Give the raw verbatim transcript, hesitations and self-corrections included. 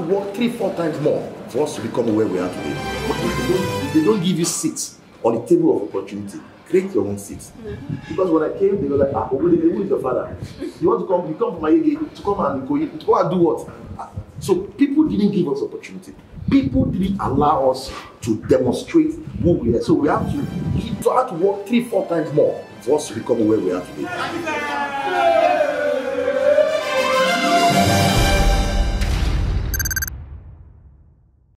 work three, four times more for us to become where we are today. But if they don't, they don't give you seats on the table of opportunity. Create your own seats. Mm-hmm. Because when I came, they were like, ah, who is your father? You want to come, you come from Ayege to come and go, to come and do what? So people didn't give us opportunity. People didn't allow us to demonstrate who we are. So we have to, to have to work three, four times more for us to become where we are today.